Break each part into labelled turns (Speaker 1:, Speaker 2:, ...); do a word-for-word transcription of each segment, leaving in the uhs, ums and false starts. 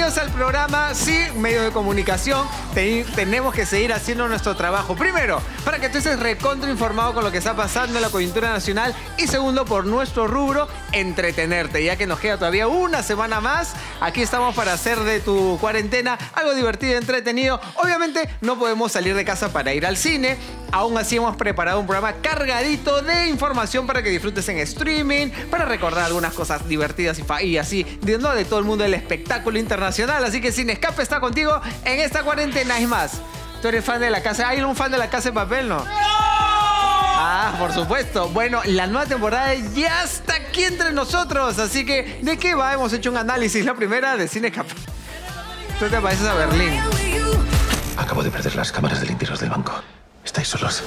Speaker 1: bienvenidos al programa. Sí, medio de comunicación. Ten, tenemos que seguir haciendo nuestro trabajo. Primero, para que tú estés recontra informado con lo que está pasando en la coyuntura nacional. Y segundo, por nuestro rubro, entretenerte. Ya que nos queda todavía una semana más. Aquí estamos para hacer de tu cuarentena algo divertido y entretenido. Obviamente, no podemos salir de casa para ir al cine. Aún así, hemos preparado un programa cargadito de información para que disfrutes en streaming, para recordar algunas cosas divertidas y, y así, de, ¿no? de todo el mundo del espectáculo internacional. Así que Sin Escape está contigo en esta cuarentena. Es más, tú eres fan de La Casa. ¿Hay un fan de La Casa de Papel, no? Ah, por supuesto. Bueno, la nueva temporada ya está aquí entre nosotros. Así que, ¿de qué va? Hemos hecho un análisis, la primera de Sin Escape. Tú te pareces a Berlín.
Speaker 2: Acabo de perder las cámaras de limpiaros del banco. Estáis solos.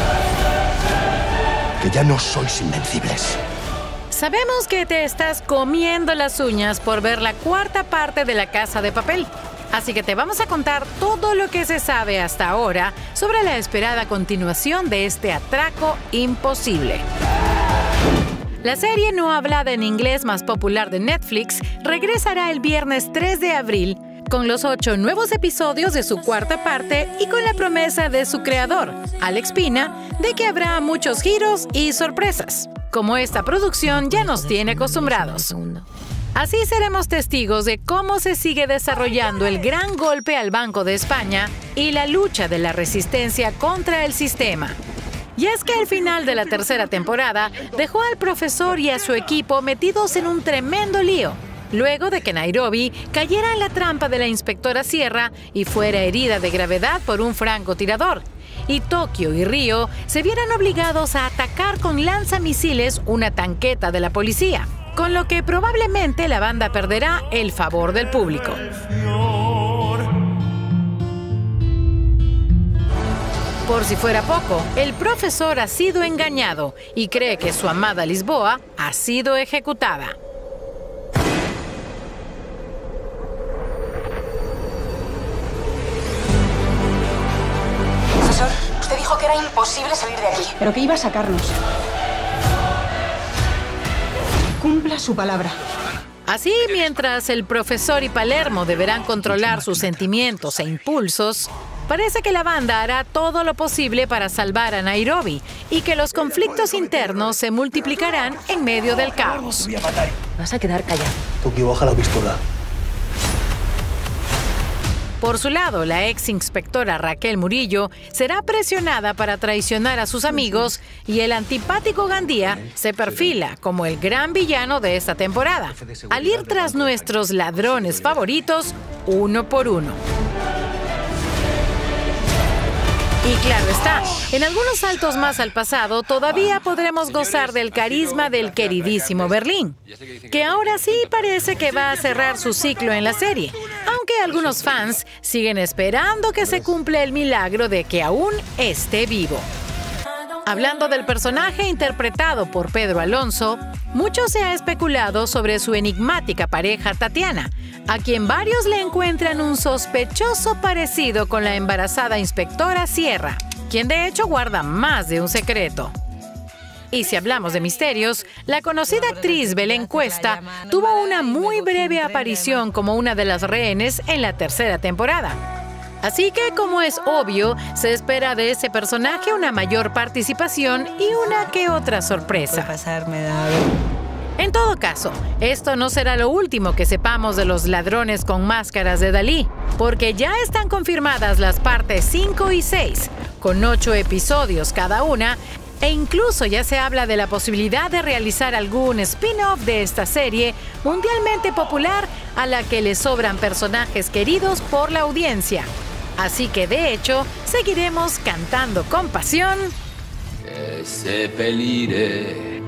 Speaker 2: Que ya no sois invencibles.
Speaker 3: Sabemos que te estás comiendo las uñas por ver la cuarta parte de La Casa de Papel. Así que te vamos a contar todo lo que se sabe hasta ahora sobre la esperada continuación de este atraco imposible. La serie no hablada en inglés más popular de Netflix regresará el viernes tres de abril con los ocho nuevos episodios de su cuarta parte y con la promesa de su creador, Alex Pina, de que habrá muchos giros y sorpresas, como esta producción ya nos tiene acostumbrados. Así seremos testigos de cómo se sigue desarrollando el gran golpe al Banco de España y la lucha de la resistencia contra el sistema. Y es que el final de la tercera temporada dejó al profesor y a su equipo metidos en un tremendo lío, luego de que Nairobi cayera en la trampa de la inspectora Sierra y fuera herida de gravedad por un francotirador, y Tokio y Río se vieran obligados a atacar con lanzamisiles una tanqueta de la policía, con lo que probablemente la banda perderá el favor del público. Por si fuera poco, el profesor ha sido engañado y cree que su amada Lisboa ha sido ejecutada.
Speaker 4: Profesor, usted dijo que era imposible salir de aquí.
Speaker 5: ¿Pero qué iba a sacarnos? Cumpla su palabra.
Speaker 3: Así, mientras el profesor y Palermo deberán controlar sus sentimientos e impulsos, parece que la banda hará todo lo posible para salvar a Nairobi y que los conflictos internos se multiplicarán en medio del caos.
Speaker 4: Vas a quedar callado.
Speaker 2: Tokio, baja la pistola.
Speaker 3: Por su lado, la ex inspectora Raquel Murillo será presionada para traicionar a sus amigos y el antipático Gandía se perfila como el gran villano de esta temporada, al ir tras nuestros ladrones favoritos uno por uno. Y claro está, en algunos saltos más al pasado todavía podremos gozar del carisma del queridísimo Berlín, que ahora sí parece que va a cerrar su ciclo en la serie, aunque algunos fans siguen esperando que se cumpla el milagro de que aún esté vivo. Hablando del personaje interpretado por Pedro Alonso, mucho se ha especulado sobre su enigmática pareja Tatiana, a quien varios le encuentran un sospechoso parecido con la embarazada inspectora Sierra, quien de hecho guarda más de un secreto. Y si hablamos de misterios, la conocida actriz Belén Cuesta tuvo una muy breve aparición como una de las rehenes en la tercera temporada. Así que, como es obvio, se espera de ese personaje una mayor participación y una que otra sorpresa. En todo caso, esto no será lo último que sepamos de los ladrones con máscaras de Dalí, porque ya están confirmadas las partes cinco y seis, con ocho episodios cada una, e incluso ya se habla de la posibilidad de realizar algún spin-off de esta serie mundialmente popular a la que le sobran personajes queridos por la audiencia. Así que, de hecho, seguiremos cantando con pasión.
Speaker 6: E seppellire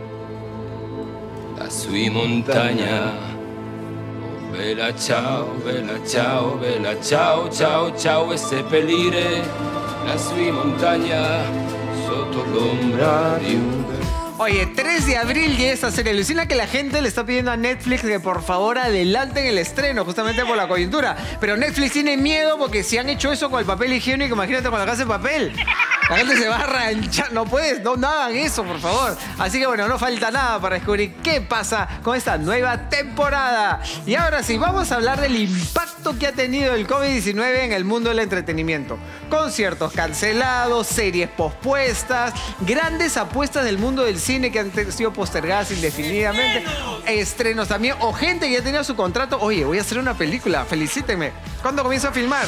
Speaker 6: la sua montagna. Oh, bella ciao, bella ciao, bella ciao, ciao, ciao. E seppellire la sua montagna sotto l'ombra di un...
Speaker 1: Oye, tres de abril ya esta serie. Alucina que la gente le está pidiendo a Netflix que por favor adelanten el estreno, justamente por la coyuntura. Pero Netflix tiene miedo porque si han hecho eso con el papel higiénico, imagínate con La Casa de Papel. La gente se va a ranchar. No puedes, no, no hagan eso, por favor. Así que bueno, no falta nada para descubrir qué pasa con esta nueva temporada. Y ahora sí, vamos a hablar del impacto que ha tenido el COVID diecinueve en el mundo del entretenimiento. Conciertos cancelados, series pospuestas, grandes apuestas del mundo del cine que han sido postergadas indefinidamente, estrenos también, o gente que ya tenía su contrato. Oye, voy a hacer una película, felicíteme. ¿Cuándo comienzo a filmar?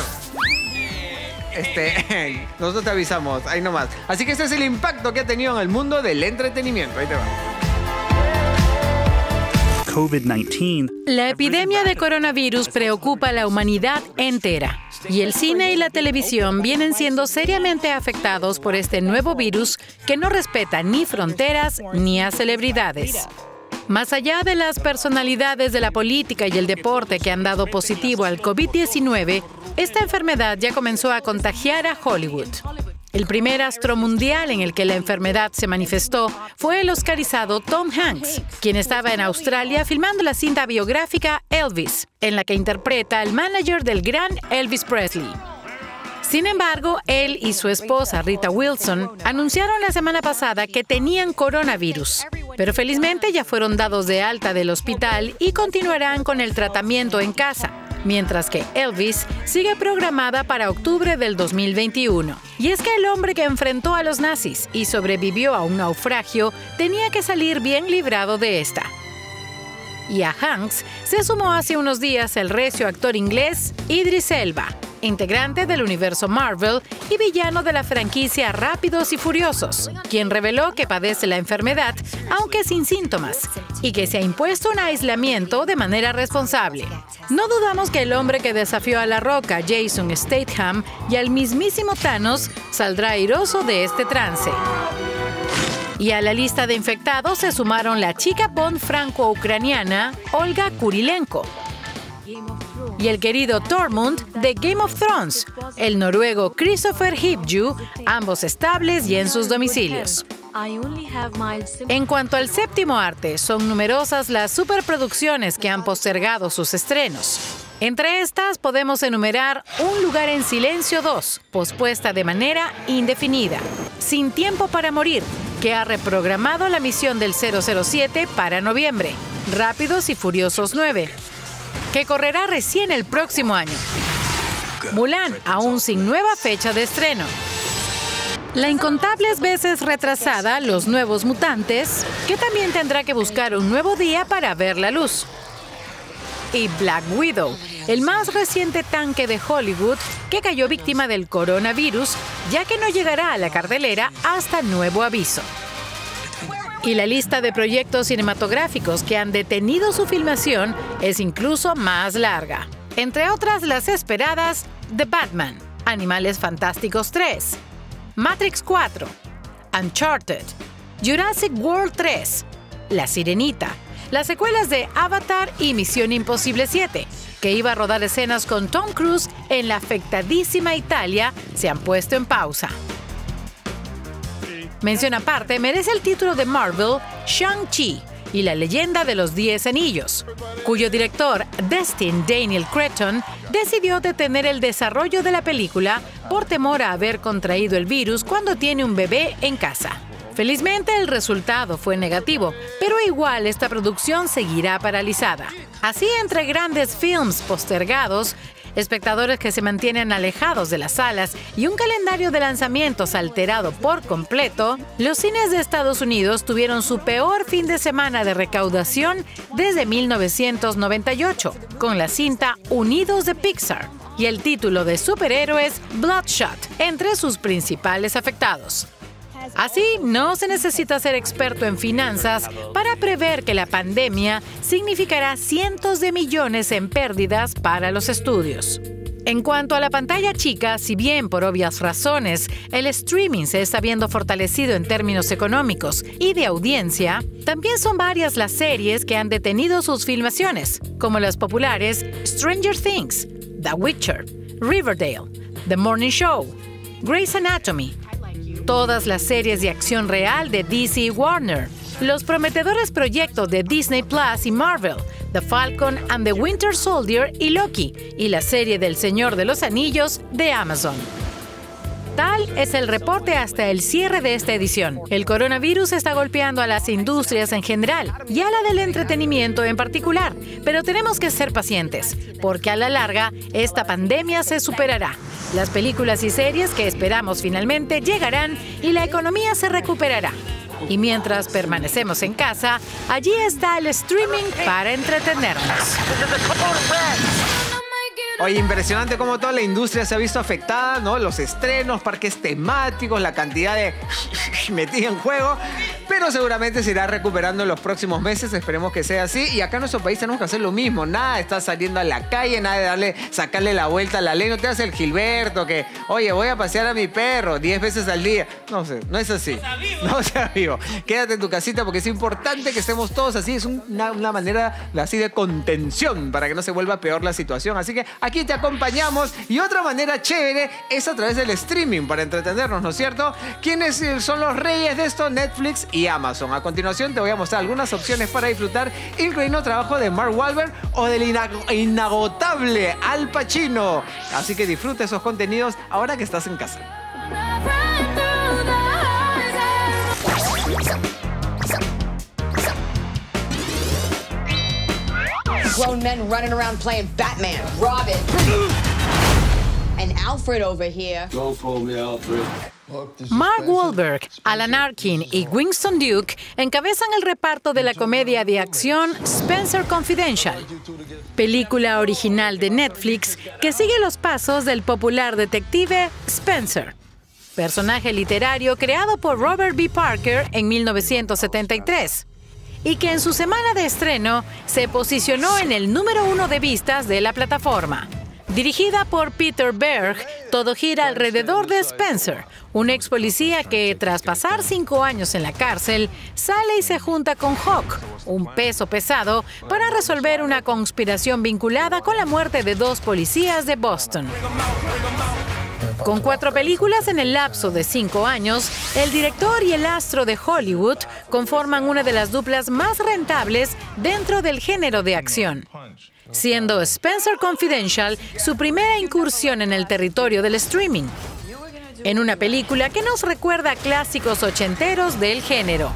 Speaker 1: Este, nosotros te avisamos, ahí nomás. Así que ese es el impacto que ha tenido en el mundo del entretenimiento. Ahí te va.
Speaker 7: COVID diecinueve.
Speaker 3: La epidemia de coronavirus preocupa a la humanidad entera. Y el cine y la televisión vienen siendo seriamente afectados por este nuevo virus que no respeta ni fronteras ni a celebridades. Más allá de las personalidades de la política y el deporte que han dado positivo al COVID diecinueve, esta enfermedad ya comenzó a contagiar a Hollywood. El primer astro mundial en el que la enfermedad se manifestó fue el oscarizado Tom Hanks, quien estaba en Australia filmando la cinta biográfica Elvis, en la que interpreta al manager del gran Elvis Presley. Sin embargo, él y su esposa Rita Wilson anunciaron la semana pasada que tenían coronavirus, pero felizmente ya fueron dados de alta del hospital y continuarán con el tratamiento en casa, mientras que Elvis sigue programada para octubre del dos mil veintiuno. Y es que el hombre que enfrentó a los nazis y sobrevivió a un naufragio tenía que salir bien librado de esta. Y a Hanks se sumó hace unos días el recio actor inglés Idris Elba, integrante del universo Marvel y villano de la franquicia Rápidos y Furiosos, quien reveló que padece la enfermedad, aunque sin síntomas, y que se ha impuesto un aislamiento de manera responsable. No dudamos que el hombre que desafió a La Roca, Jason Statham, y al mismísimo Thanos saldrá airoso de este trance. Y a la lista de infectados se sumaron la chica Bond franco-ucraniana Olga Kurilenko y el querido Tormund de Game of Thrones, el noruego Kristoffer Hivju, ambos estables y en sus domicilios. En cuanto al séptimo arte, son numerosas las superproducciones que han postergado sus estrenos. Entre estas podemos enumerar Un lugar en silencio dos, pospuesta de manera indefinida. Sin tiempo para morir, que ha reprogramado la misión del cero cero siete para noviembre. Rápidos y Furiosos nueve, que correrá recién el próximo año. Mulan, aún sin nueva fecha de estreno. La incontables veces retrasada Los Nuevos Mutantes, que también tendrá que buscar un nuevo día para ver la luz. Y Black Widow, el más reciente tanque de Hollywood que cayó víctima del coronavirus, ya que no llegará a la cartelera hasta nuevo aviso. Y la lista de proyectos cinematográficos que han detenido su filmación es incluso más larga. Entre otras las esperadas The Batman, Animales Fantásticos tres, Matrix cuatro, Uncharted, Jurassic World tres, La Sirenita, las secuelas de Avatar y Misión Imposible siete, que iba a rodar escenas con Tom Cruise en la afectadísima Italia, se han puesto en pausa. Mención aparte merece el título de Marvel Shang-Chi y la leyenda de los Diez Anillos, cuyo director Destin Daniel Cretton decidió detener el desarrollo de la película por temor a haber contraído el virus cuando tiene un bebé en casa. Felizmente el resultado fue negativo, pero igual esta producción seguirá paralizada. Así, entre grandes films postergados, espectadores que se mantienen alejados de las salas y un calendario de lanzamientos alterado por completo, los cines de Estados Unidos tuvieron su peor fin de semana de recaudación desde mil novecientos noventa y ocho, con la cinta Unidos de Pixar y el título de superhéroes Bloodshot entre sus principales afectados. Así, no se necesita ser experto en finanzas para prever que la pandemia significará cientos de millones en pérdidas para los estudios. En cuanto a la pantalla chica, si bien por obvias razones el streaming se está viendo fortalecido en términos económicos y de audiencia, también son varias las series que han detenido sus filmaciones, como las populares Stranger Things, The Witcher, Riverdale, The Morning Show, Grey's Anatomy, todas las series de acción real de D C y Warner, los prometedores proyectos de Disney Plus y Marvel, The Falcon and the Winter Soldier y Loki, y la serie del Señor de los Anillos de Amazon. Tal es el reporte hasta el cierre de esta edición. El coronavirus está golpeando a las industrias en general y a la del entretenimiento en particular, pero tenemos que ser pacientes, porque a la larga esta pandemia se superará. Las películas y series que esperamos finalmente llegarán y la economía se recuperará. Y mientras permanecemos en casa, allí está el streaming para entretenernos.
Speaker 1: Oye, impresionante cómo toda la industria se ha visto afectada, ¿no? Los estrenos, parques temáticos, la cantidad de metida en juego. Pero seguramente se irá recuperando en los próximos meses. Esperemos que sea así. Y acá en nuestro país tenemos que hacer lo mismo. Nada de estar saliendo a la calle, nada de darle, sacarle la vuelta a la ley. No te hace el Gilberto que, oye, voy a pasear a mi perro diez veces al día. No sé, no es así. No seas vivo. Quédate en tu casita porque es importante que estemos todos así. Es una, una manera así de contención para que no se vuelva peor la situación. Así que aquí te acompañamos. Y otra manera chévere es a través del streaming para entretenernos, ¿no es cierto? ¿Quiénes son los reyes de esto? Netflix y Amazon. A continuación te voy a mostrar algunas opciones para disfrutar, incluyendo trabajo de Mark Wahlberg o del inag- inagotable Al Pacino. Así que disfruta esos contenidos ahora que estás en casa.
Speaker 8: Grown men running around playing Batman, Robin, and Alfred over here.
Speaker 6: Don't call me Alfred.
Speaker 3: Mark Wahlberg, Alan Arkin y Winston Duke encabezan el reparto de la comedia de acción Spencer Confidential, película original de Netflix que sigue los pasos del popular detective Spencer, personaje literario creado por Robert B. Parker en mil novecientos setenta y tres. Y que en su semana de estreno se posicionó en el número uno de vistas de la plataforma. Dirigida por Peter Berg, todo gira alrededor de Spencer, un ex policía que, tras pasar cinco años en la cárcel, sale y se junta con Hawk, un peso pesado, para resolver una conspiración vinculada con la muerte de dos policías de Boston. Con cuatro películas en el lapso de cinco años, el director y el astro de Hollywood conforman una de las duplas más rentables dentro del género de acción, siendo Spencer Confidential su primera incursión en el territorio del streaming, en una película que nos recuerda a clásicos ochenteros del género.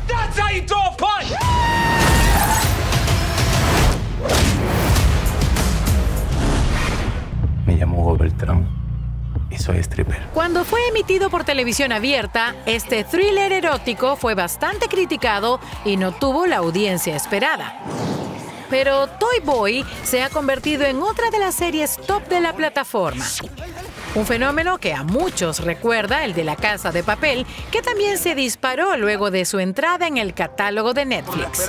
Speaker 2: Me llamo Hugo Beltrán. Y soy stripper.
Speaker 3: Cuando fue emitido por televisión abierta, este thriller erótico fue bastante criticado y no tuvo la audiencia esperada. Pero Toy Boy se ha convertido en otra de las series top de la plataforma. Un fenómeno que a muchos recuerda el de La Casa de Papel, que también se disparó luego de su entrada en el catálogo de Netflix.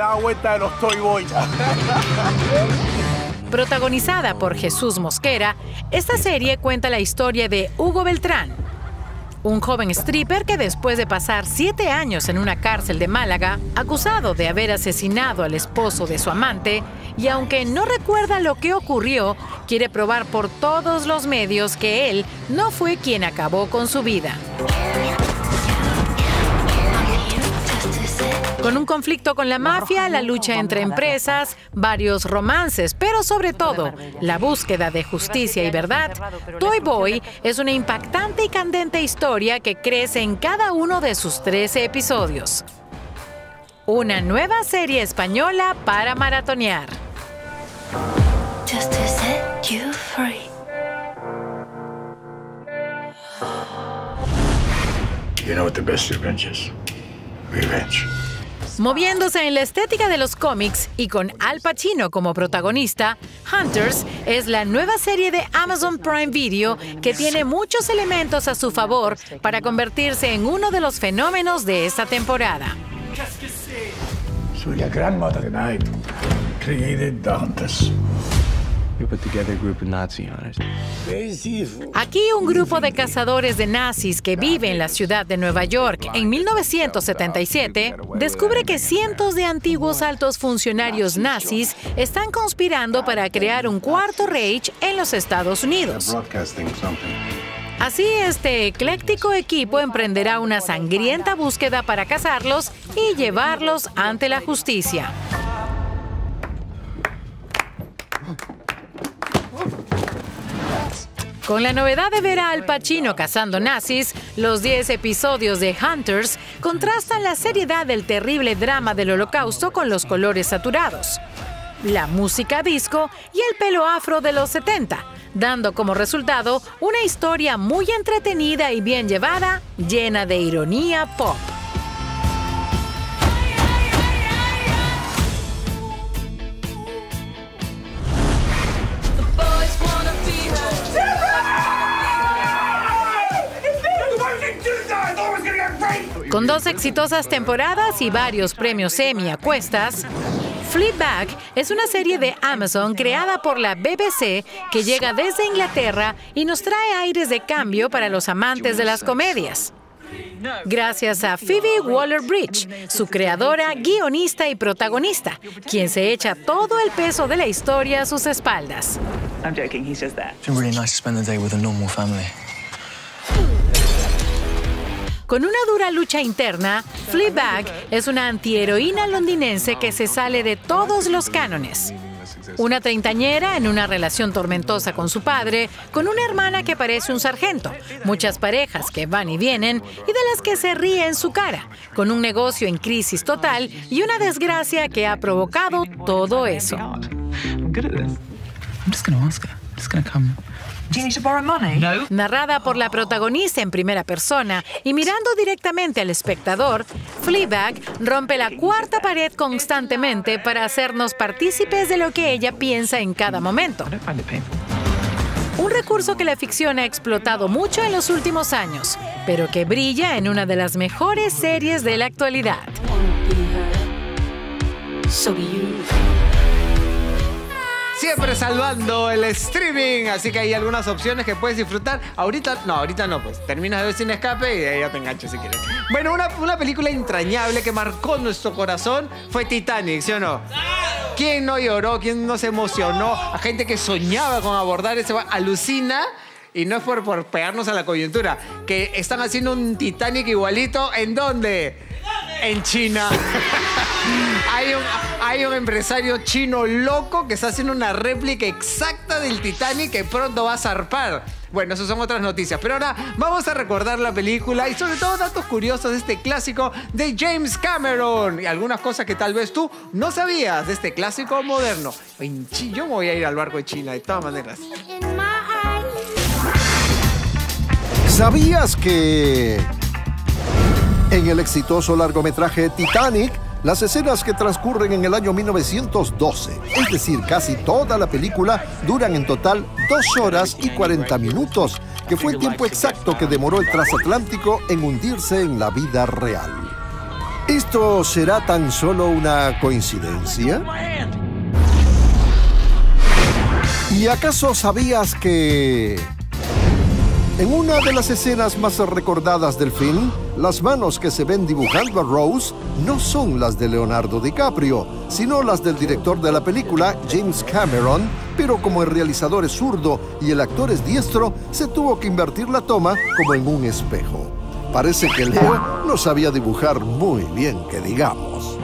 Speaker 3: Protagonizada por Jesús Mosquera, esta serie cuenta la historia de Hugo Beltrán, un joven stripper que después de pasar siete años en una cárcel de Málaga, acusado de haber asesinado al esposo de su amante, y aunque no recuerda lo que ocurrió, quiere probar por todos los medios que él no fue quien acabó con su vida. Con un conflicto con la mafia, la lucha entre empresas, varios romances, pero sobre todo, la búsqueda de justicia y verdad, Toy Boy es una impactante y candente historia que crece en cada uno de sus trece episodios. Una nueva serie española para maratonear.
Speaker 9: Just to set you free.
Speaker 2: You know what the best revenge is? Revenge.
Speaker 3: Moviéndose en la estética de los cómics y con Al Pacino como protagonista, Hunters es la nueva serie de Amazon Prime Video que tiene muchos elementos a su favor para convertirse en uno de los fenómenos de esta temporada.
Speaker 2: So your grandmother and I created the Hunters.
Speaker 10: We put together a group of Nazi hunters.
Speaker 3: Aquí un grupo de cazadores de nazis que vive en la ciudad de Nueva York en mil novecientos setenta y siete descubre que cientos de antiguos altos funcionarios nazis están conspirando para crear un cuarto Reich en los Estados Unidos. Así, este ecléctico equipo emprenderá una sangrienta búsqueda para cazarlos y llevarlos ante la justicia. Con la novedad de ver a Al Pacino cazando nazis, Los diez episodios de Hunters contrastan la seriedad del terrible drama del Holocausto con los colores saturados, la música disco y el pelo afro de los setenta, dando como resultado una historia muy entretenida y bien llevada, llena de ironía pop. Con dos exitosas temporadas y varios premios Emmy a cuestas, Fleabag es una serie de Amazon creada por la B B C que llega desde Inglaterra y nos trae aires de cambio para los amantes de las comedias. Gracias a Phoebe Waller-Bridge, su creadora, guionista y protagonista, quien se echa todo el peso de la historia a sus espaldas.
Speaker 11: I'm joking, he's just there. It's really nice to spend the day with a normal family.
Speaker 3: Con una dura lucha interna, Fleabag es una antiheroína londinense que se sale de todos los cánones. Una treintañera en una relación tormentosa con su padre, con una hermana que parece un sargento, muchas parejas que van y vienen y de las que se ríe en su cara, con un negocio en crisis total y una desgracia que ha provocado todo eso.
Speaker 11: No.
Speaker 3: Narrada por la protagonista en primera persona y mirando directamente al espectador, Fleabag rompe la cuarta pared constantemente para hacernos partícipes de lo que ella piensa en cada momento. Un recurso que la ficción ha explotado mucho en los últimos años, pero que brilla en una de las mejores series de la actualidad.
Speaker 1: Siempre salvando el streaming, así que hay algunas opciones que puedes disfrutar. Ahorita, no, ahorita no, pues terminas de ver Sin Escape y de ahí ya te enganchas si quieres. Bueno, una, una película entrañable que marcó nuestro corazón fue Titanic, ¿sí o no? ¿Quién no lloró? ¿Quién no se emocionó? A gente que soñaba con abordar ese... Alucina, y no es por, por pegarnos a la coyuntura, que están haciendo un Titanic igualito, ¿en dónde? En China. Hay un, hay un empresario chino loco que está haciendo una réplica exacta del Titanic que pronto va a zarpar. Bueno, esas son otras noticias. Pero ahora vamos a recordar la película y sobre todo datos curiosos de este clásico de James Cameron. Y algunas cosas que tal vez tú no sabías de este clásico moderno. En Chi- Yo me voy a ir al barco de China, de todas maneras.
Speaker 12: ¿Sabías que en el exitoso largometraje Titanic, las escenas que transcurren en el año mil novecientos doce, es decir, casi toda la película, duran en total dos horas y cuarenta minutos, que fue el tiempo exacto que demoró el transatlántico en hundirse en la vida real? ¿Esto será tan solo una coincidencia? ¿Y acaso sabías que en una de las escenas más recordadas del film, las manos que se ven dibujando a Rose no son las de Leonardo DiCaprio, sino las del director de la película, James Cameron, pero como el realizador es zurdo y el actor es diestro, se tuvo que invertir la toma como en un espejo. Parece que Leo no sabía dibujar muy bien, que digamos.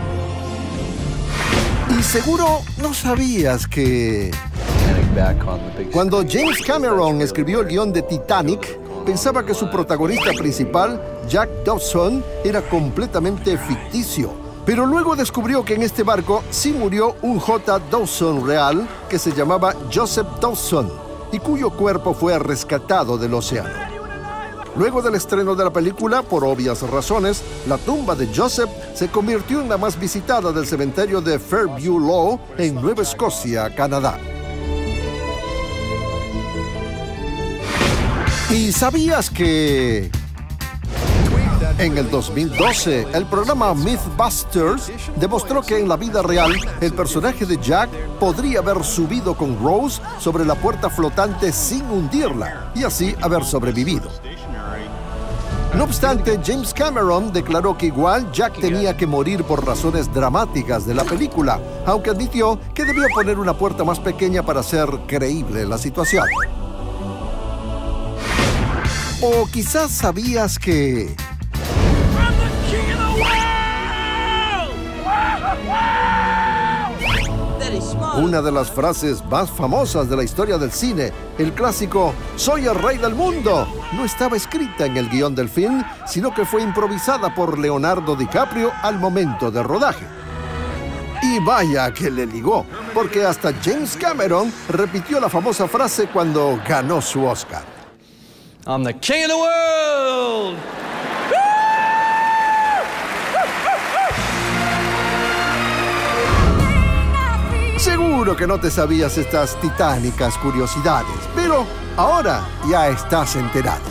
Speaker 12: Y seguro no sabías que cuando James Cameron escribió el guión de Titanic, pensaba que su protagonista principal, Jack Dawson, era completamente ficticio. Pero luego descubrió que en este barco sí murió un J. Dawson real que se llamaba Joseph Dawson y cuyo cuerpo fue rescatado del océano. Luego del estreno de la película, por obvias razones, la tumba de Joseph se convirtió en la más visitada del cementerio de Fairview Law en Nueva Escocia, Canadá. ¿Y sabías que en el dos mil doce el programa Mythbusters demostró que en la vida real el personaje de Jack podría haber subido con Rose sobre la puerta flotante sin hundirla y así haber sobrevivido? No obstante, James Cameron declaró que igual Jack tenía que morir por razones dramáticas de la película, aunque admitió que debió poner una puerta más pequeña para hacer creíble la situación. O quizás sabías que
Speaker 13: That is smart.
Speaker 12: Una de las frases más famosas de la historia del cine, el clásico "Soy el rey del mundo", no estaba escrita en el guión del film, sino que fue improvisada por Leonardo DiCaprio al momento del rodaje. Y vaya que le ligó, porque hasta James Cameron repitió la famosa frase cuando ganó su Oscar.
Speaker 10: I'm the king of the world!
Speaker 12: Seguro que no te sabías estas titánicas curiosidades, pero ahora ya estás enterado.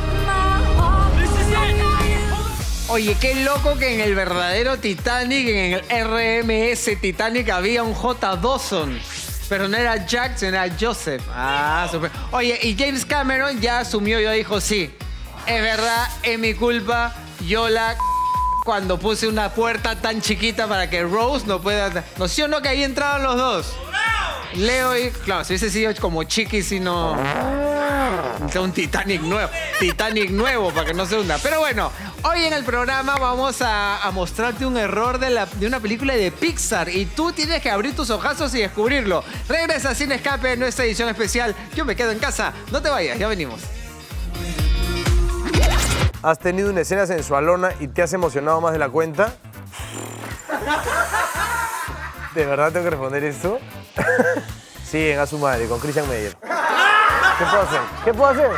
Speaker 1: Oye, qué loco que en el verdadero Titanic, en el R M S Titanic, había un J. Dawson. Pero no era Jack, sino era Joseph. Ah, super. Oye, y James Cameron ya asumió, ya dijo, sí, es verdad, es mi culpa, yo la... cuando puse una puerta tan chiquita para que Rose no pueda... ¿No sí o no que ahí entraban los dos? Leo y... Claro, si hubiese sido como Chiquis y no... Un Titanic nuevo. Titanic nuevo para que no se hunda. Pero bueno, hoy en el programa vamos a, a mostrarte un error de, la, de una película de Pixar y tú tienes que abrir tus ojazos y descubrirlo. Regresa Sin Escape en nuestra edición especial. Yo me quedo en casa. No te vayas, ya venimos.
Speaker 13: ¿Has tenido una escena sensualona y te has emocionado más de la cuenta? ¿De verdad tengo que responder esto? Sí, en A Su Madre, con Christian Meyer. ¿Qué puedo hacer? ¿Qué puedo hacer?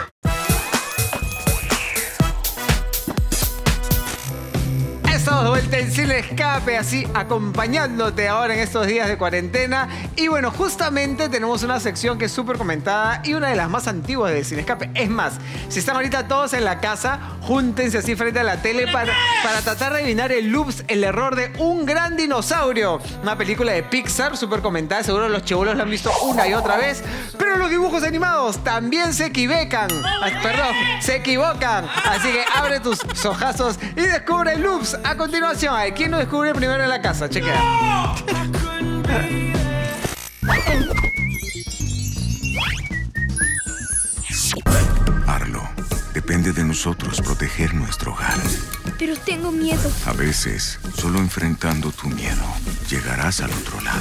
Speaker 1: Estamos de vuelta en Sin Escape, así acompañándote ahora en estos días de cuarentena. Y bueno, justamente tenemos una sección que es súper comentada y una de las más antiguas de Sin Escape. Es más, si están ahorita todos en la casa, júntense así frente a la tele para, para tratar de adivinar el oops, el error de Un Gran Dinosaurio. Una película de Pixar súper comentada, seguro los chibolos la han visto una y otra vez. Pero los dibujos animados también se equivocan. Ay, perdón, se equivocan. Así que abre tus ojazos y descubre el oops. A continuación, a ver, ¿quién lo descubre primero en la casa? Chequea.
Speaker 14: Arlo, depende de nosotros proteger nuestro hogar.
Speaker 9: Pero tengo miedo.
Speaker 14: A veces, solo enfrentando tu miedo, llegarás al otro lado.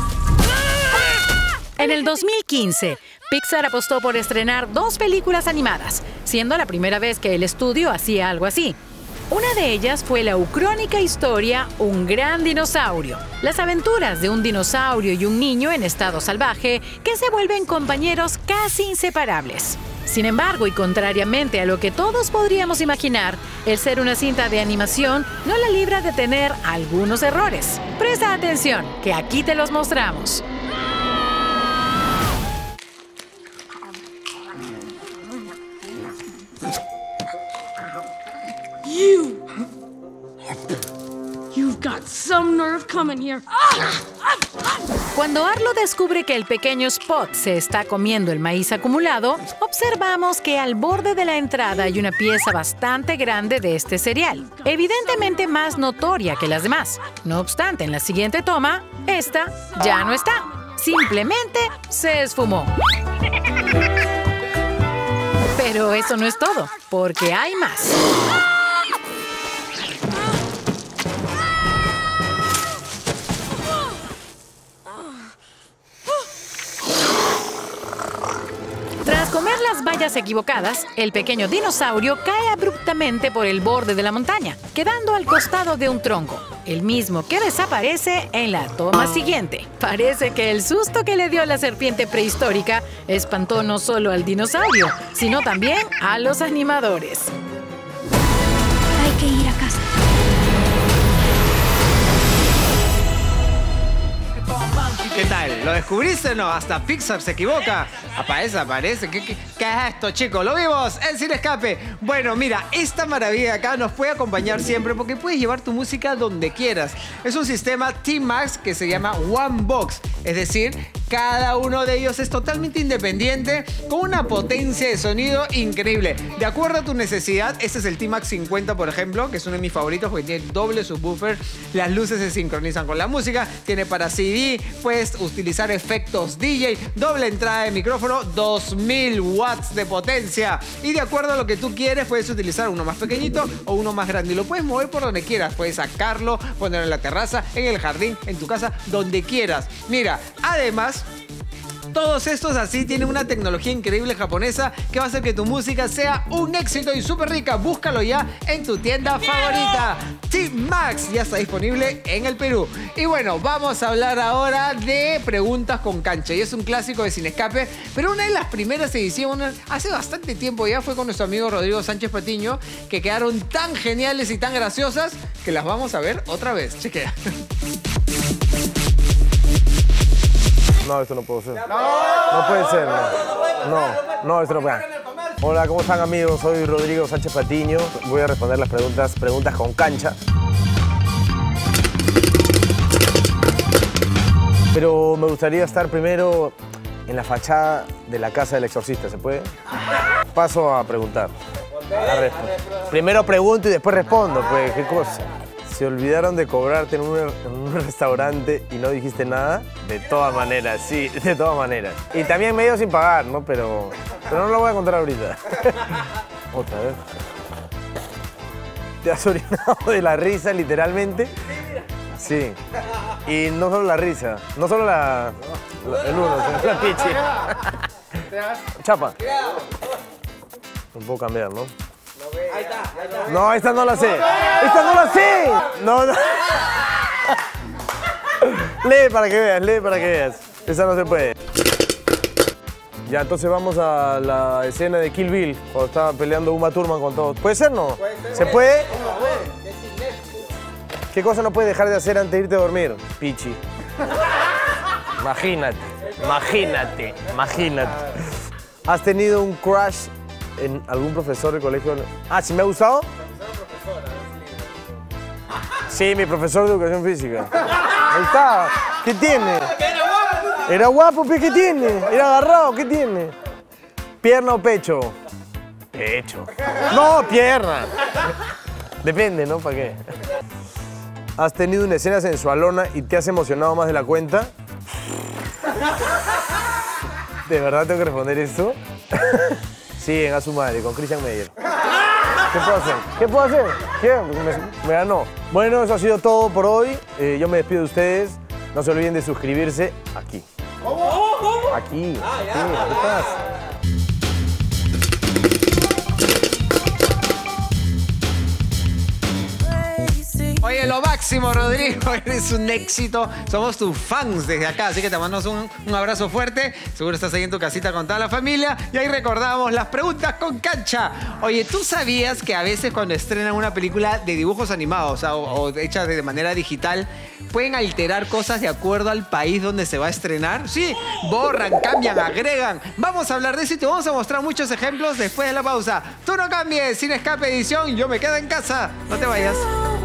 Speaker 3: En el dos mil quince, Pixar apostó por estrenar dos películas animadas, siendo la primera vez que el estudio hacía algo así. Una de ellas fue la ucrónica historia Un Gran Dinosaurio, las aventuras de un dinosaurio y un niño en estado salvaje que se vuelven compañeros casi inseparables. Sin embargo, y contrariamente a lo que todos podríamos imaginar, el ser una cinta de animación no la libra de tener algunos errores. Presta atención, que aquí te los mostramos.
Speaker 15: You! You've got some nerve coming here.
Speaker 3: Cuando Arlo descubre que el pequeño Spot se está comiendo el maíz acumulado, observamos que al borde de la entrada hay una pieza bastante grande de este cereal, evidentemente más notoria que las demás. No obstante, en la siguiente toma, esta ya no está. Simplemente se esfumó. Pero eso no es todo, porque hay más. Tras comer las bayas equivocadas, el pequeño dinosaurio cae abruptamente por el borde de la montaña, quedando al costado de un tronco, el mismo que desaparece en la toma siguiente. Parece que el susto que le dio la serpiente prehistórica espantó no solo al dinosaurio, sino también a los animadores.
Speaker 9: Hay que ir a casa.
Speaker 1: ¿Qué tal? ¿Lo descubriste o no? Hasta Pixar se equivoca. Aparece, aparece. ¿Qué, qué, qué es esto, chicos? ¿Lo vimos? El Sin Escape. Bueno, mira, esta maravilla de acá nos puede acompañar siempre porque puedes llevar tu música donde quieras. Es un sistema T-Max que se llama One Box. Es decir, cada uno de ellos es totalmente independiente, con una potencia de sonido increíble. De acuerdo a tu necesidad, este es el T-Max cincuenta, por ejemplo, que es uno de mis favoritos porque tiene doble subwoofer, las luces se sincronizan con la música, tiene para C D, puedes utilizar efectos D J, doble entrada de micrófono, dos mil watts de potencia. Y de acuerdo a lo que tú quieres, puedes utilizar uno más pequeñito o uno más grande. Y lo puedes mover por donde quieras. Puedes sacarlo, ponerlo en la terraza, en el jardín, en tu casa, donde quieras. Mira, además, todos estos así tienen una tecnología increíble japonesa que va a hacer que tu música sea un éxito y súper rica. Búscalo ya en tu tienda favorita. T-Max ya está disponible en el Perú. Y bueno, vamos a hablar ahora de preguntas con cancha. Y es un clásico de Sin Escape, pero una de las primeras ediciones, hace bastante tiempo ya, fue con nuestro amigo Rodrigo Sánchez Patiño, que quedaron tan geniales y tan graciosas que las vamos a ver otra vez. Chequea.
Speaker 13: No, esto no puede ser. No, no puede ser, no. No, no, esto no puede ser. Hola, ¿cómo están, amigos? Soy Rodrigo Sánchez Patiño. Voy a responder las preguntas, preguntas con cancha. Pero me gustaría estar primero en la fachada de la casa del exorcista, ¿se puede? Paso a preguntar. A ver, primero pregunto y después respondo, pues, ¿qué cosa? ¿Se olvidaron de cobrarte en un, en un restaurante y no dijiste nada? De todas maneras, sí, de todas maneras. Y también medio sin pagar, ¿no? Pero, pero no lo voy a contar ahorita. Otra vez. ¿Te has orinado de la risa, literalmente? Sí. Y no solo la risa, no solo la, la el uno, sino la pichi. Chapa. No puedo cambiar, ¿no?
Speaker 1: Ahí está, ahí está.
Speaker 13: No, esta no la sé. ¡Esta no la sé! No, no. Lee para que veas, lee para que veas. Esa no se puede. Ya, entonces vamos a la escena de Kill Bill, cuando estaba peleando Uma Thurman con todos. ¿Puede ser, no?
Speaker 1: ¿Puede ser?
Speaker 13: ¿Se puede? ¿Qué cosa no puedes dejar de hacer antes de irte a dormir? Pichi. Imagínate, imagínate, imagínate. ¿Has tenido un crush en algún profesor del colegio? Ah, ¿sí me ha gustado? Sí, mi profesor de educación física. Ahí está. ¿Qué tiene? Era guapo, ¿qué tiene? Era agarrado, ¿qué tiene? ¿Pierna o pecho? Pecho. No, pierna. Depende, ¿no? ¿Para qué? ¿Has tenido una escena sensualona y te has emocionado más de la cuenta? ¿De verdad tengo que responder esto? Sí, en A Su Madre, con Christian Meyer. ¿Qué puedo hacer? ¿Qué puedo hacer? ¿Qué? Me, me ganó. Bueno, eso ha sido todo por hoy. Eh, yo me despido de ustedes. No se olviden de suscribirse aquí.
Speaker 1: ¿Cómo? ¿Cómo?
Speaker 13: Aquí. Ah, ya. Aquí, aquí estás.
Speaker 1: Oye, lo máximo, Rodrigo, eres un éxito. Somos tus fans desde acá, así que te mandamos un, un abrazo fuerte. Seguro estás ahí en tu casita con toda la familia. Y ahí recordamos las preguntas con cancha. Oye, ¿tú sabías que a veces cuando estrenan una película de dibujos animados, o, sea, o, o hechas de manera digital, pueden alterar cosas de acuerdo al país donde se va a estrenar? Sí, borran, cambian, agregan. Vamos a hablar de eso y te vamos a mostrar muchos ejemplos después de la pausa. Tú no cambies, Sin Escape Edición, yo me quedo en casa. No te vayas.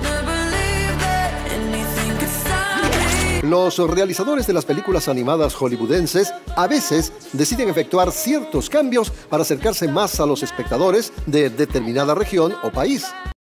Speaker 12: Los realizadores de las películas animadas hollywoodenses a veces deciden efectuar ciertos cambios para acercarse más a los espectadores de determinada región o país.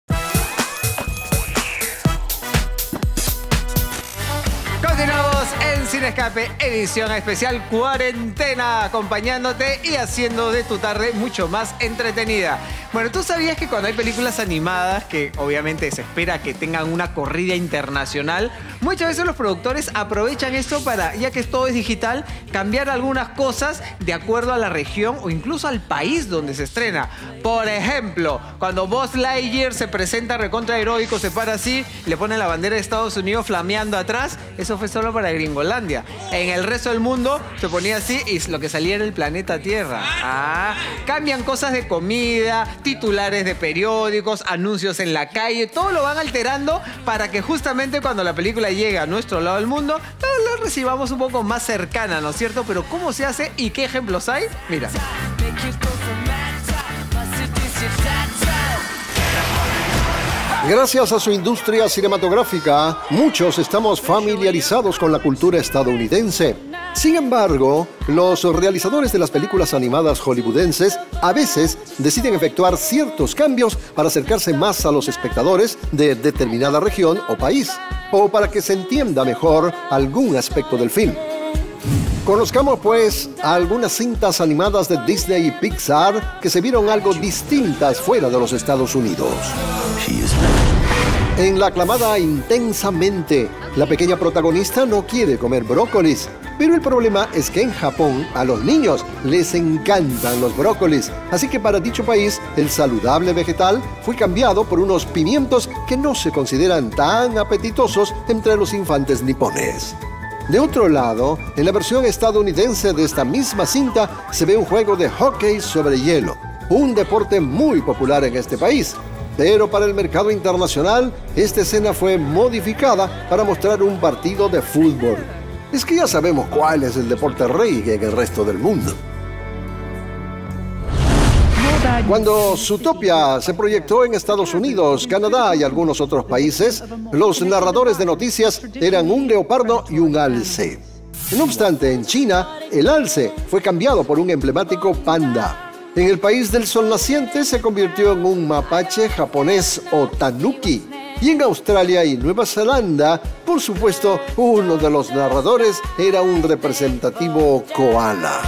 Speaker 1: Continuamos en Sin Escape, edición especial cuarentena, acompañándote y haciendo de tu tarde mucho más entretenida. Bueno, ¿tú sabías que cuando hay películas animadas, que obviamente se espera que tengan una corrida internacional, muchas veces los productores aprovechan esto para, ya que todo es digital, cambiar algunas cosas de acuerdo a la región o incluso al país donde se estrena? Por ejemplo, cuando Buzz Lightyear se presenta recontra heroico, se para así, le ponen la bandera de Estados Unidos flameando atrás, eso fue solo para Gringolandia. En el resto del mundo se ponía así y lo que salía era el planeta Tierra. Ah, cambian cosas de comida, titulares de periódicos, anuncios en la calle, todo lo van alterando para que justamente cuando la película llegue a nuestro lado del mundo, la recibamos un poco más cercana, ¿no es cierto? Pero ¿cómo se hace y qué ejemplos hay? Mira.
Speaker 12: Gracias a su industria cinematográfica, muchos estamos familiarizados con la cultura estadounidense. Sin embargo, los realizadores de las películas animadas hollywoodenses a veces deciden efectuar ciertos cambios para acercarse más a los espectadores de determinada región o país, o para que se entienda mejor algún aspecto del film. Conozcamos pues algunas cintas animadas de Disney y Pixar que se vieron algo distintas fuera de los Estados Unidos. En la aclamada Intensamente, la pequeña protagonista no quiere comer brócolis, pero el problema es que en Japón a los niños les encantan los brócolis, así que para dicho país el saludable vegetal fue cambiado por unos pimientos que no se consideran tan apetitosos entre los infantes nipones. De otro lado, en la versión estadounidense de esta misma cinta se ve un juego de hockey sobre hielo, un deporte muy popular en este país. Pero para el mercado internacional, esta escena fue modificada para mostrar un partido de fútbol. Es que ya sabemos cuál es el deporte rey en el resto del mundo. Cuando Zootopia se proyectó en Estados Unidos, Canadá y algunos otros países, los narradores de noticias eran un leopardo y un alce. No obstante, en China, el alce fue cambiado por un emblemático panda. En el país del sol naciente se convirtió en un mapache japonés o tanuki. Y en Australia y Nueva Zelanda, por supuesto, uno de los narradores era un representativo koala.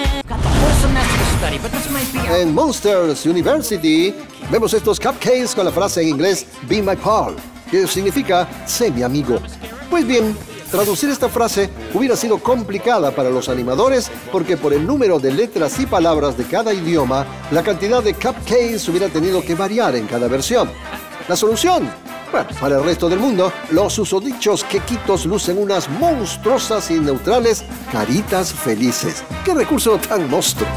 Speaker 12: En Monsters University vemos estos cupcakes con la frase en inglés "Be my pal", que significa "sé mi amigo". Pues bien, traducir esta frase hubiera sido complicada para los animadores porque por el número de letras y palabras de cada idioma, la cantidad de cupcakes hubiera tenido que variar en cada versión. ¿La solución? Bueno, para el resto del mundo, los susodichos quequitos lucen unas monstruosas y neutrales caritas felices. ¡Qué recurso tan monstruo!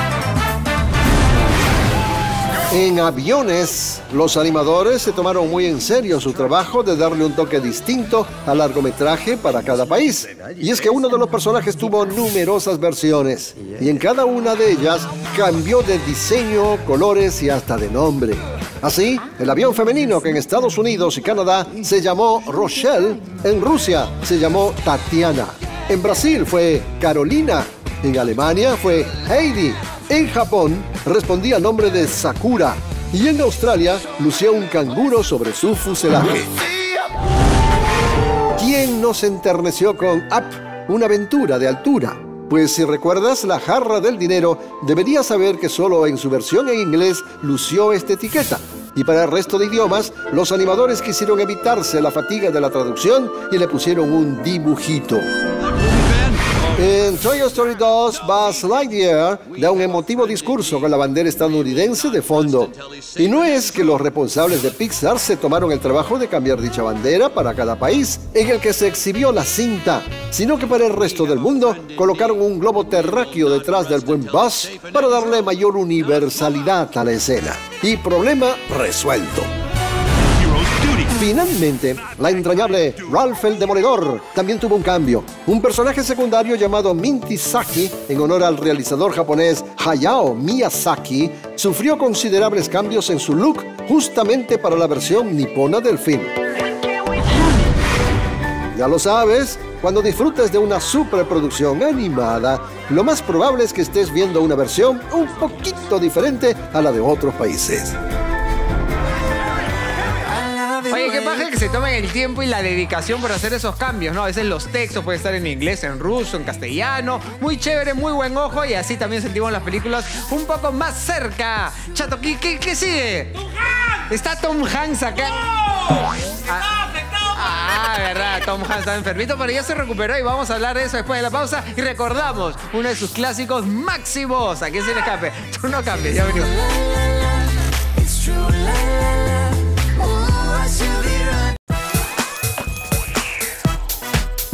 Speaker 12: En aviones, los animadores se tomaron muy en serio su trabajo de darle un toque distinto al largometraje para cada país. Y es que uno de los personajes tuvo numerosas versiones, y en cada una de ellas cambió de diseño, colores y hasta de nombre. Así, el avión femenino que en Estados Unidos y Canadá se llamó Rochelle, en Rusia se llamó Tatiana, en Brasil fue Carolina, en Alemania fue Heidi, en Japón respondía al nombre de Sakura y en Australia lucía un canguro sobre su fuselaje. ¿Quién no se enterneció con Up, una aventura de altura? Pues si recuerdas La jarra del dinero, deberías saber que solo en su versión en inglés lució esta etiqueta. Y para el resto de idiomas, los animadores quisieron evitarse la fatiga de la traducción y le pusieron un dibujito. En Toy Story dos, Buzz Lightyear da un emotivo discurso con la bandera estadounidense de fondo. Y no es que los responsables de Pixar se tomaron el trabajo de cambiar dicha bandera para cada país en el que se exhibió la cinta, sino que para el resto del mundo colocaron un globo terráqueo detrás del buen Buzz para darle mayor universalidad a la escena. Y problema resuelto. Finalmente, la entrañable Ralph el Demoledor también tuvo un cambio. Un personaje secundario llamado Minty Saki, en honor al realizador japonés Hayao Miyazaki, sufrió considerables cambios en su look justamente para la versión nipona del film. Ya lo sabes, cuando disfrutes de una superproducción animada, lo más probable es que estés viendo una versión un poquito diferente a la de otros países.
Speaker 1: Oye, qué paja que se tomen el tiempo y la dedicación por hacer esos cambios, ¿no? A veces los textos pueden estar en inglés, en ruso, en castellano. Muy chévere, muy buen ojo y así también sentimos las películas un poco más cerca. Chato, ¿qué, qué, qué sigue? ¡Tom Hanks! Está Tom Hanks acá. ¡No! Ah, ah, verdad, Tom Hanks está enfermito, pero ya se recuperó y vamos a hablar de eso después de la pausa. Y recordamos uno de sus clásicos máximos. ¿A quién se le escape? Tú no cambies, ya venimos.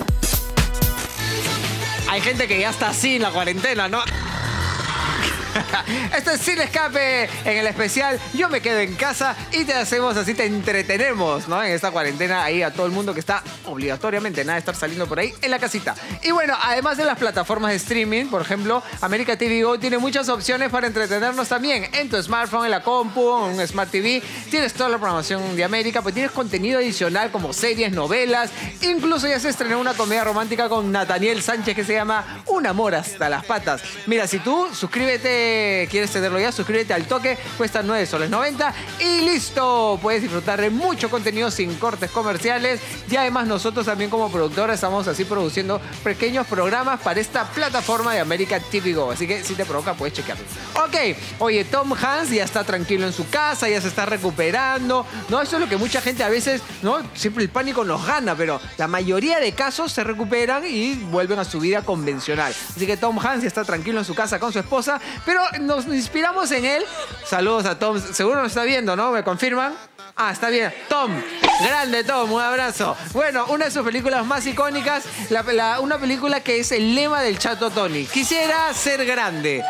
Speaker 1: Hay gente que ya está así en la cuarentena, ¿no? Esto es Sin Escape en el especial Yo me quedo en casa y te hacemos así, te entretenemos, ¿no? En esta cuarentena ahí a todo el mundo que está obligatoriamente, nada de estar saliendo por ahí en la casita. Y bueno, además de las plataformas de streaming, por ejemplo, América T V Go tiene muchas opciones para entretenernos también. En tu smartphone, en la compu, en un Smart T V, tienes toda la programación de América, pues tienes contenido adicional como series, novelas, incluso ya se estrenó una comedia romántica con Nathaniel Sánchez que se llama Un amor hasta las patas. Mira, si tú suscríbete, quieres tenerlo ya, suscríbete al toque, cuesta nueve soles noventa y listo. Puedes disfrutar de mucho contenido sin cortes comerciales y además nosotros también como productora estamos así produciendo pequeños programas para esta plataforma de América T V Go. Así que si te provoca puedes chequearlo. Ok, oye, Tom Hanks ya está tranquilo en su casa, ya se está recuperando. No, eso es lo que mucha gente a veces, ¿no? Siempre el pánico nos gana, pero la mayoría de casos se recuperan y vuelven a su vida convencional. Así que Tom Hanks ya está tranquilo en su casa con su esposa, pero nos inspiramos en él. Saludos a Tom, seguro nos está viendo, ¿no? ¿Me confirman? Ah, está bien. Tom, grande Tom, un abrazo. Bueno, una de sus películas más icónicas, la, la, una película que es el lema del Chato Tony. Quisiera ser grande.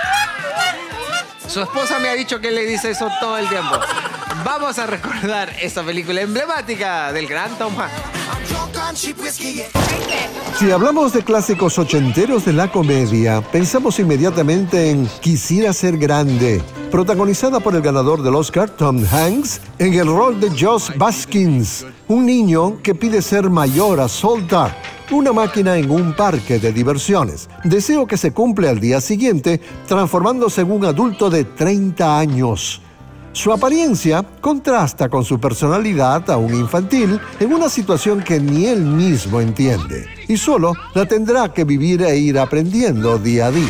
Speaker 1: Su esposa me ha dicho que él le dice eso todo el tiempo. Vamos a recordar esta película emblemática del gran Tom Hanks.
Speaker 12: Si hablamos de clásicos ochenteros de la comedia, pensamos inmediatamente en Quisiera ser grande, protagonizada por el ganador del Oscar, Tom Hanks, en el rol de Josh Baskins, un niño que pide ser mayor a soltar, una máquina en un parque de diversiones. Deseo que se cumple al día siguiente, transformándose en un adulto de treinta años. Su apariencia contrasta con su personalidad aún infantil en una situación que ni él mismo entiende, y solo la tendrá que vivir e ir aprendiendo día a día.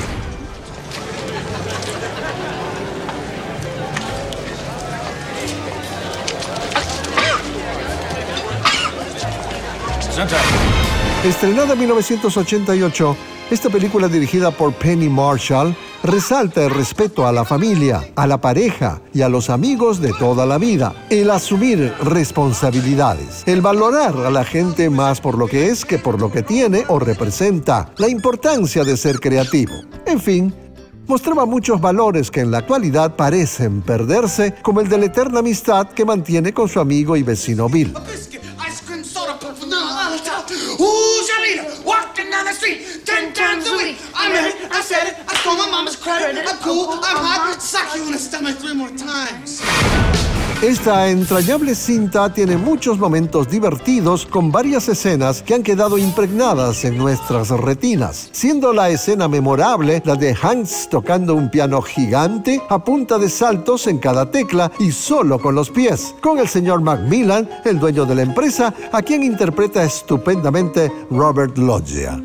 Speaker 12: Estrenada en mil novecientos ochenta y ocho, esta película dirigida por Penny Marshall resalta el respeto a la familia, a la pareja y a los amigos de toda la vida, el asumir responsabilidades, el valorar a la gente más por lo que es que por lo que tiene o representa, la importancia de ser creativo. En fin, mostraba muchos valores que en la actualidad parecen perderse, como el de la eterna amistad que mantiene con su amigo y vecino Bill.
Speaker 16: Who's your leader? Walking down the street ten times a week. I made it, I said it, I stole my mama's credit. I'm cool, I'm hot, sock you in the stomach three more times.
Speaker 12: Esta entrañable cinta tiene muchos momentos divertidos con varias escenas que han quedado impregnadas en nuestras retinas, siendo la escena memorable la de Hanks tocando un piano gigante a punta de saltos en cada tecla y solo con los pies, con el señor Macmillan, el dueño de la empresa, a quien interpreta estupendamente Robert Loggia.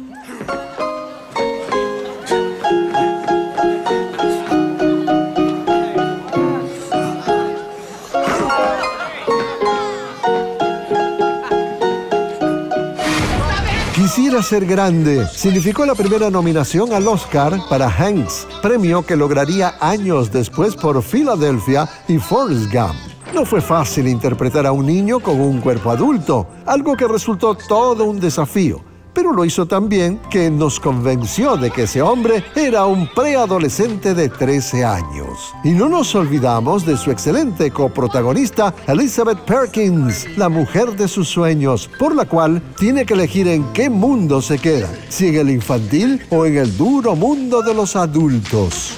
Speaker 12: Quisiera ser grande significó la primera nominación al Oscar para Hanks, premio que lograría años después por Philadelphia y Forrest Gump. No fue fácil interpretar a un niño con un cuerpo adulto, algo que resultó todo un desafío, pero lo hizo tan bien que nos convenció de que ese hombre era un preadolescente de trece años. Y no nos olvidamos de su excelente coprotagonista, Elizabeth Perkins, la mujer de sus sueños, por la cual tiene que elegir en qué mundo se queda, si en el infantil o en el duro mundo de los adultos.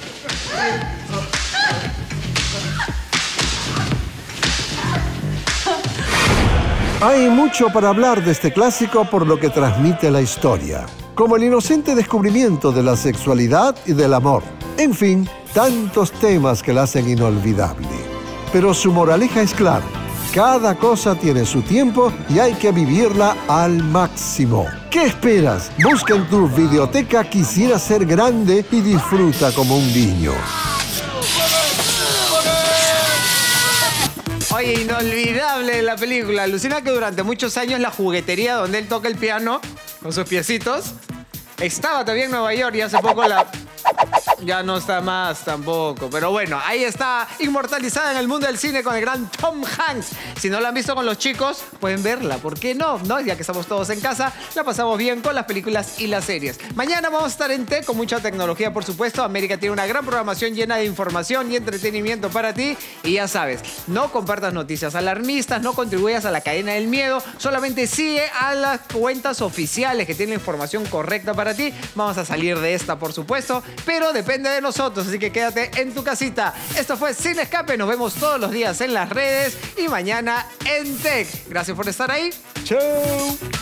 Speaker 12: Hay mucho para hablar de este clásico por lo que transmite la historia, como el inocente descubrimiento de la sexualidad y del amor. En fin, tantos temas que la hacen inolvidable. Pero su moraleja es clara: cada cosa tiene su tiempo y hay que vivirla al máximo. ¿Qué esperas? Busca en tu videoteca Quisiera ser grande y disfruta como un niño.
Speaker 1: Oye, inolvidable la película. Alucina que durante muchos años la juguetería donde él toca el piano con sus piecitos estaba todavía en Nueva York y hace poco la... Ya no está más tampoco. Pero bueno, ahí está, inmortalizada en el mundo del cine con el gran Tom Hanks. Si no la han visto con los chicos, pueden verla. ¿Por qué no? ¿No? Ya que estamos todos en casa, la pasamos bien con las películas y las series. Mañana vamos a estar en T con mucha tecnología, por supuesto. América tiene una gran programación llena de información y entretenimiento para ti. Y ya sabes, no compartas noticias alarmistas, no contribuyas a la cadena del miedo. Solamente sigue a las cuentas oficiales que tienen la información correcta para ti. Vamos a salir de esta, por supuesto, pero depende de nosotros, así que quédate en tu casita. Esto fue Sin Escape, nos vemos todos los días en las redes y mañana en Tech. Gracias por estar ahí. Chau.